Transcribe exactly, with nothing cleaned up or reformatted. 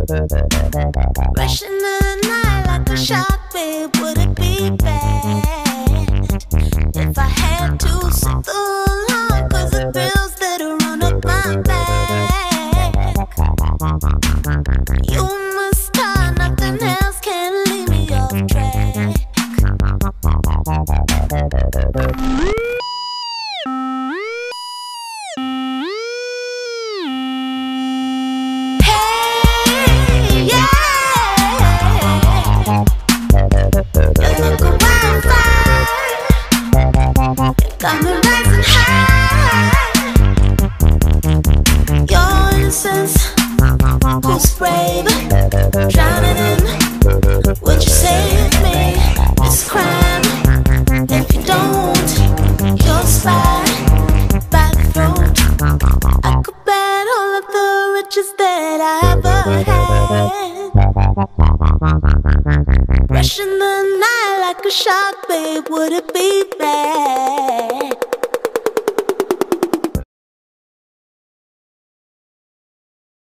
Rushing the night like a shark, babe, would it be bad if I had to sit the alarm? Cause the thrills that run up my back, you must tie, nothing else can leave me off track. Got me rising high. Your innocence, who's brave, drowning in. Would you save me? It's crime. If you don't, you'll slide by the throat. I could bet all of the riches that I ever had. Rushing the night like a shark, babe, would it be bad